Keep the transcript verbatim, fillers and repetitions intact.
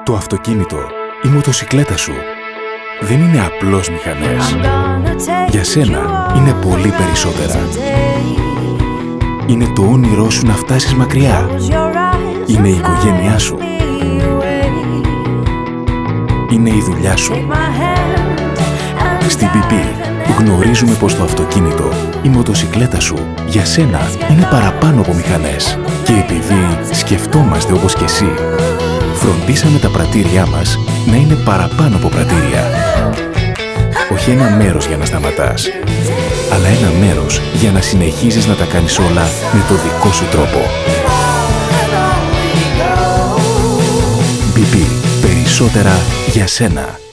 Το αυτοκίνητο, η μοτοσικλέτα σου δεν είναι απλώς μηχανές. Για σένα είναι πολύ περισσότερα. Είναι το όνειρό σου να φτάσεις μακριά. Είναι η οικογένειά σου. Είναι η δουλειά σου. Στην μπι πι γνωρίζουμε πως το αυτοκίνητο, η μοτοσικλέτα σου, για σένα είναι παραπάνω από μηχανές. Και επειδή σκεφτόμαστε όπως και εσύ, φροντίσαμε τα πρατήριά μας να είναι παραπάνω από πρατήρια. Όχι ένα μέρος για να σταματάς, αλλά ένα μέρος για να συνεχίζεις να τα κάνεις όλα με το δικό σου τρόπο. μπι πι. Περισσότερα για σένα.